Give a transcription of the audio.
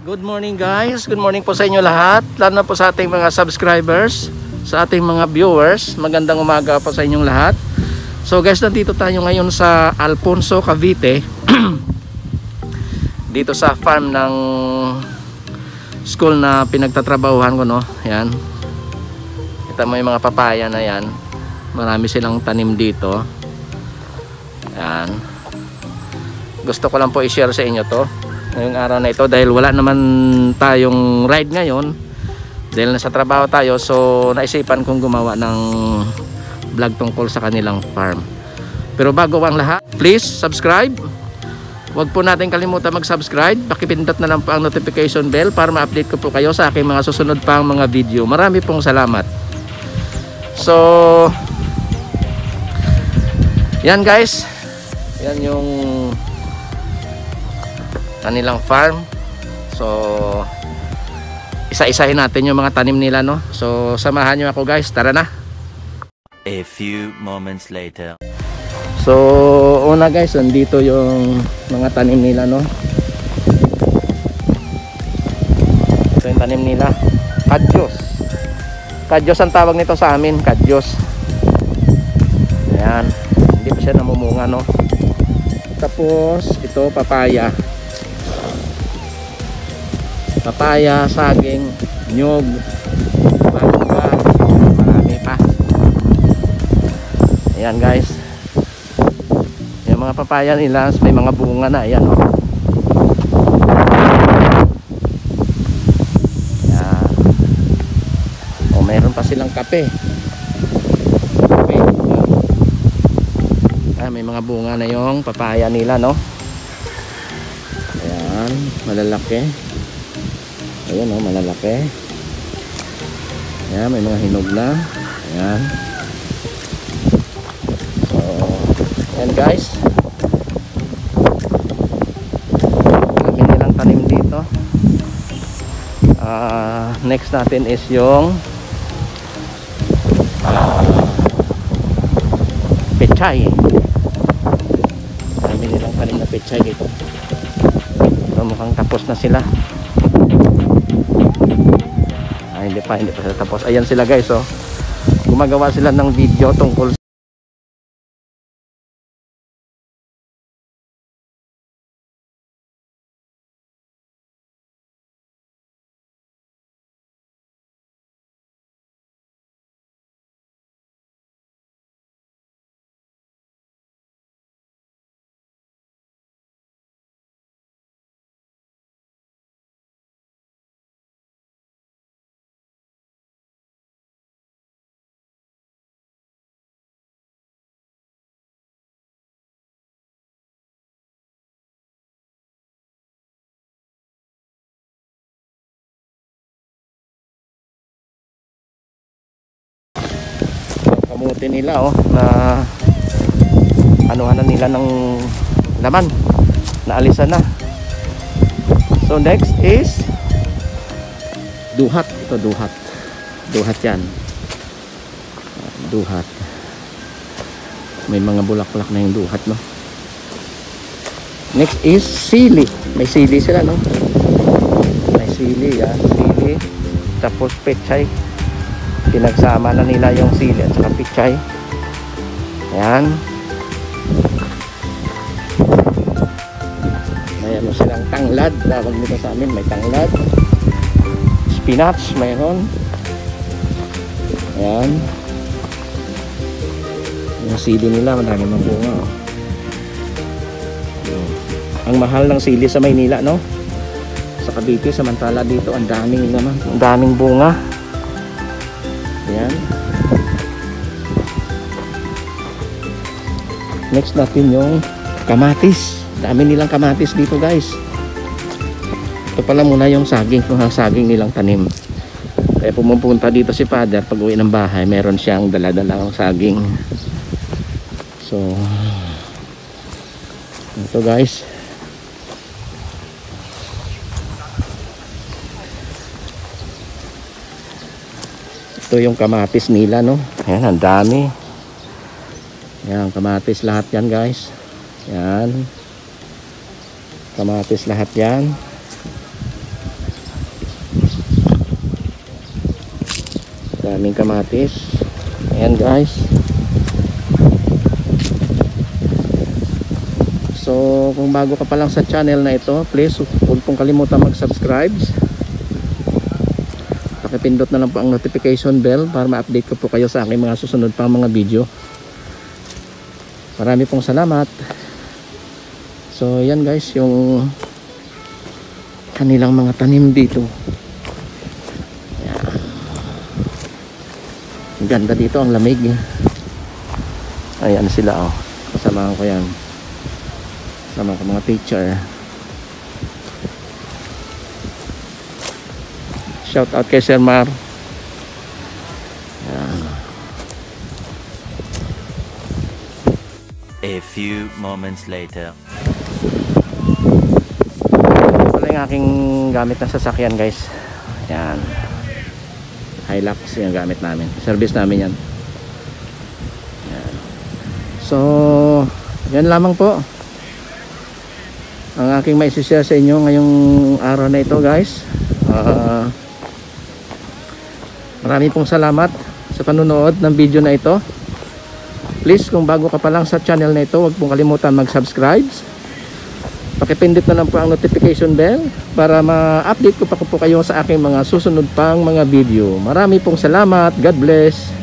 Good morning guys, good morning po sa inyo lahat, lalo na po sa ating mga subscribers, sa ating mga viewers. Magandang umaga po sa inyong lahat. So guys, nandito tayo ngayon sa Alfonso, Cavite. Dito sa farm ng school na pinagtatrabahuhan ko, no? Yan. Kita mo yung mga papaya na yan. Marami silang tanim dito. Yan. Gusto ko lang po i-share sa inyo to ngayong araw na ito dahil wala naman tayong ride ngayon dahil nasa trabaho tayo, so naisipan kong gumawa ng vlog tungkol sa kanilang farm. Pero bago ang lahat, please subscribe. Huwag po natin kalimutan mag-subscribe. Pakipindot na lang po ang notification bell para ma-update ko po kayo sa aking mga susunod pang mga video. Marami pong salamat. So yan guys, yan yung kanilang farm. So isa-isahin natin yung mga tanim nila, no? So samahan nyo ako guys, tara na. A few moments later. So una guys, nandito yung mga tanim nila, no? Ito yung tanim nila, kadyos. Kadyos ang tawag nito sa amin, kadyos. Ayan, hindi pa siya namumunga, no? Tapos ito papaya. Papaya, saging, nyog, mangga, marami pa. Ayan guys, yung mga papaya nila may mga bunga na. Ayan, oh. Ayan. O mayroon pa silang kape. Kape. Ayan, may mga bunga na yung papaya nila, no? Ayan, malalaki. Ayan, oh, malalaki. Ayan, may mga hinog na. Ayan. So, ayan guys. Kami nilang tanim dito. Next natin is yung pechay. Kami nilang tanim na pechay dito. So, mukhang tapos na sila. Hindi pa sila tapos. Ayan sila guys, oh. Gumagawa sila ng video tungkol kamuti nila, oh, na anuhan na nila ng laman, naalisan na. So next is duhat. Ito duhat yan, duhat. May mga bulaklak na yung duhat, no? Next is sili. May sili sila, no? May sili, yan, sili. Tapos pechay. Pinagsama na nila yung sili at saka pichay. Ayan. May ano silang tanglad. Tawag nito sa amin, may tanglad. Spinach, mayroon. Ayan. Yung sili nila, marami mang bunga, oh. Ang mahal ng sili sa Maynila, no? Sa Cavite, samantala dito ang daming naman, ang daming bunga. Ayan. Next natin yung kamatis. Dami nilang kamatis dito guys. Ito pala muna yung saging, yung saging nilang tanim. Kaya pumupunta dito si father pag uwi ng bahay, meron siyang dala-dala ng saging. So ito guys, ito yung kamatis nila, no? Ayan, ang dami. Ayan, kamatis lahat yan guys. Ayan, kamatis lahat yan. Daming kamatis. Ayan guys. So kung bago ka pa lang sa channel na ito, please huwag pong kalimutan mag-subscribe. Pakipindot na lang po ang notification bell para ma-update ko po kayo sa aking mga susunod pang mga video. Marami pong salamat. So yan guys, yung kanilang mga tanim dito. Yan. Ang ganda dito, ang lamig. Ayan sila oh. Kasamahan ko yan. Kasama ko mga picture. Shout out kay Sir Mar. Yan. A few moments later. Wala yung aking gamit na sasakyan guys. Yan. Hilux yung gamit namin. Service namin yan. Yan. So, yan lamang po ang aking maisishare sa inyo ngayong araw na ito guys. Maraming pong salamat sa panunood ng video na ito. Please kung bago ka pa lang sa channel na ito, huwag pong kalimutan mag-subscribe. Pakipindot na lang po ang notification bell para ma-update ko pa po kayo sa aking mga susunod pang mga video. Marami pong salamat. God bless.